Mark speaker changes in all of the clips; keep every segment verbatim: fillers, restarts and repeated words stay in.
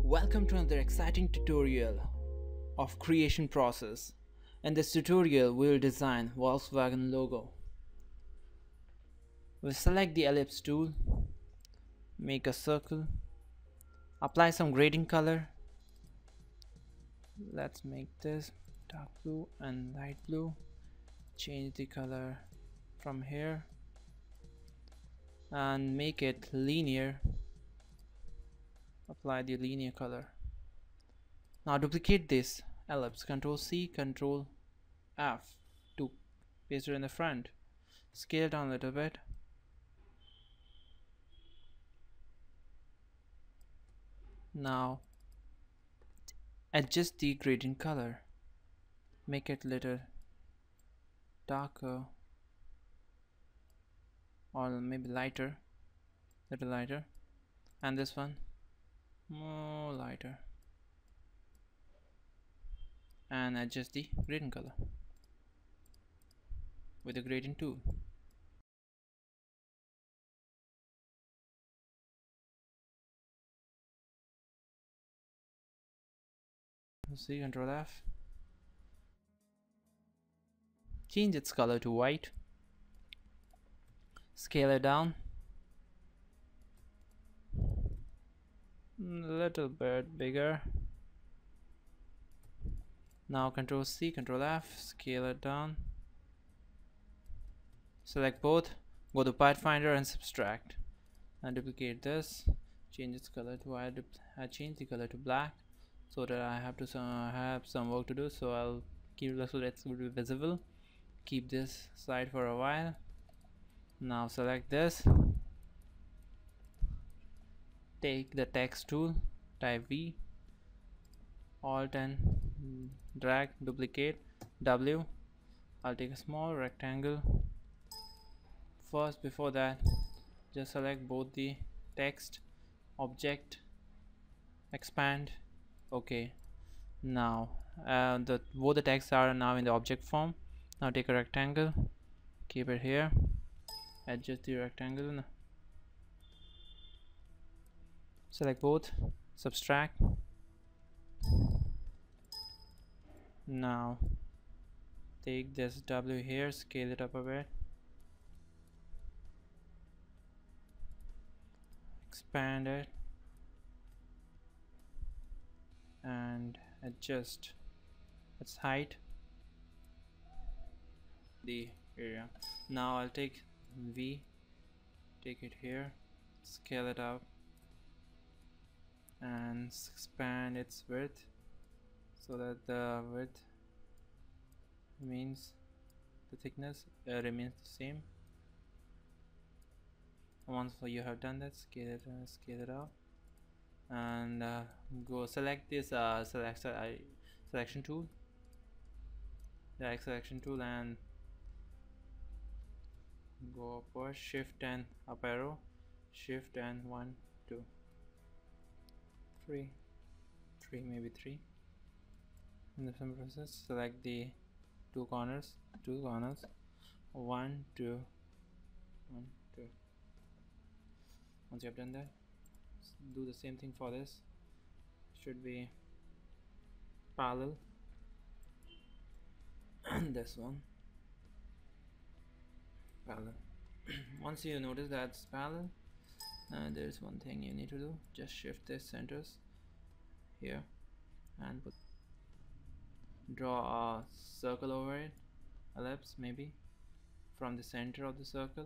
Speaker 1: Welcome to another exciting tutorial of creation process. In this tutorial we will design Volkswagen logo. We'll select the ellipse tool, make a circle, apply some grading color. Let's make this dark blue and light blue. Change the color from here and make it linear. Apply the linear color. Now duplicate this ellipse. Control C, Control F to paste it in the front. Scale down a little bit. Now adjust the gradient color. Make it little darker or maybe lighter, little lighter, and this one more lighter, and adjust the gradient color with the gradient tool. See, Control F. Change its color to white. Scale it down a little bit bigger. Now Control C, Control F, scale it down. Select both, go to pathfinder and subtract, and duplicate this. Change its color to I, I change the color to black so that I have to uh, have some work to do. So I'll keep it so that's be visible. Keep this side for a while. Now select this. Take the text tool, type V, Alt and drag, duplicate, W. I'll take a small rectangle. First, before that, just select both the text, object, expand. Okay. Now uh, the both the texts are now in the object form. Now take a rectangle, keep it here, adjust the rectangle. Select both, subtract. Now take this W here, scale it up a bit, expand it, and adjust its height, the area. Now I'll take V, take it here, scale it up, and expand its width so that the width means the thickness uh, remains the same. Once you have done that, scale it uh, scale it up, and uh, go select this uh, select uh, selection tool, direct selection tool, and go upward, shift and up arrow, shift and one, two, three, three, maybe three. In the same process, select the two corners, two corners, one, two, one, two. Once you have done that, do the same thing for this. Should be parallel. This one parallel. Once you notice that's parallel, uh, there is one thing you need to do. Just shift this centers here and put, draw a circle over it, ellipse maybe from the center of the circle.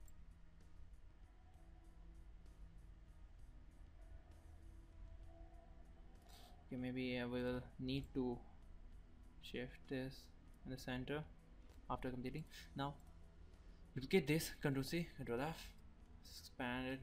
Speaker 1: Okay, maybe I will need to shift this in the center after completing. Now duplicate this, Control C, Control F, expand it,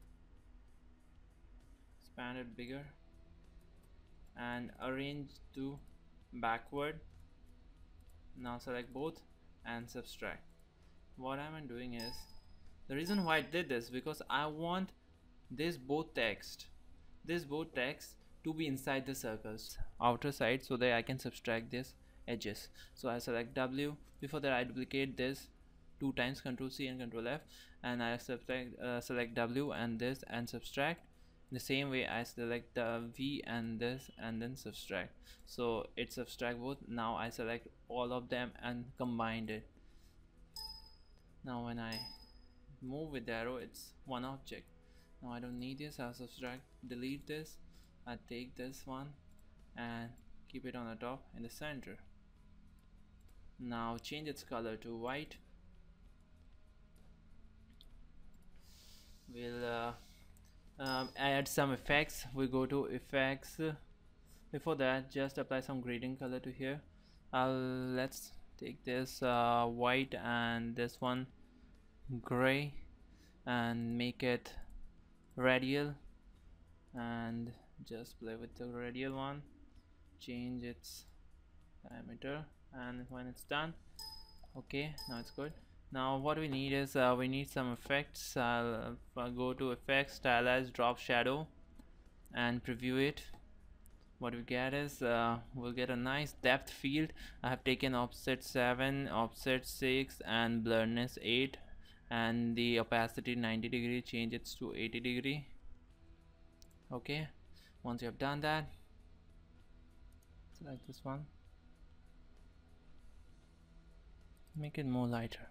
Speaker 1: expand it bigger, and arrange to backward. Now select both and subtract. What I'm doing is, the reason why I did this because I want this both text this both text to be inside the circles outer side so that I can subtract this edges. So I select W. Before that I duplicate this two times, Control C and Control F, and I subtract uh, select W and this and subtract, The same way I select the V and this and then subtract, so it subtract both. Now I select all of them and combined it. Now when I move with the arrow, it's one object. Now I don't need this, I'll subtract, delete this. I take this one and keep it on the top in the center. Now change its color to white. We'll uh, um, add some effects. We go to effects. Before that, just apply some gradient color to here. I'll let's take this uh, white and this one gray and make it radial, and just play with the radial one, change its diameter, and when it's done, okay, now it's good. Now what we need is uh, we need some effects. I'll uh, go to effects, stylize, drop shadow, and preview it. What we get is uh, we'll get a nice depth field. I have taken offset seven, offset six, and blurriness eight, and the opacity ninety degree, change it to eighty degree. Okay, once you have done that, select this one, make it more lighter,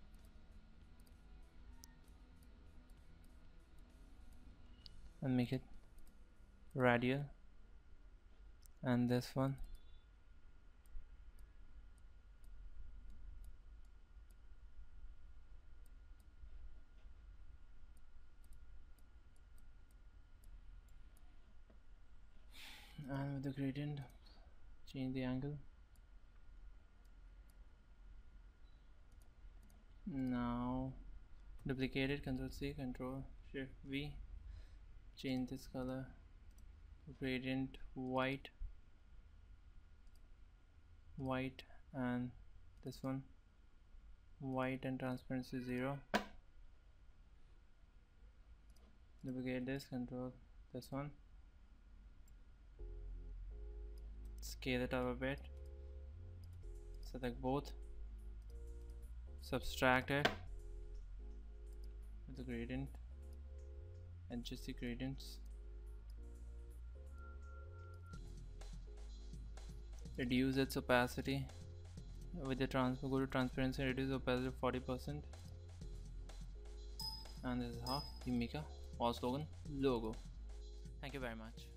Speaker 1: and make it radial, and this one and with the gradient change the angle. Now duplicate it, control C, control shift V, change this color, gradient white, white, and this one white, and transparency zero. Duplicate this, control this one, scale it up a bit, select both, subtract it with the gradient, adjust the gradients, reduce its opacity with the transfer, go to transparency, reduce opacity forty percent, and this is how you make a volkswagen logo. Thank you very much.